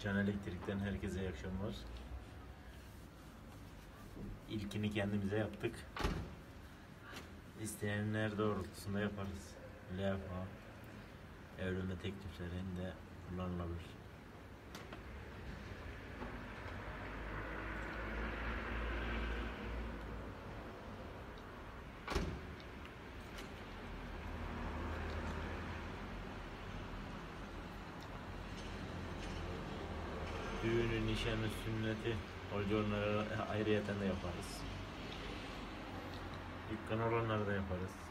Can Elektrik'ten herkese iyi akşamlar. İlkini kendimize yaptık. İsteyenler doğrultusunda yaparız. Levha, evlenme tekliflerinde kullanılabilir. Düğünü, nişanı, sünneti, onları ayrıyeten de yaparız. Dükkan olanları da yaparız.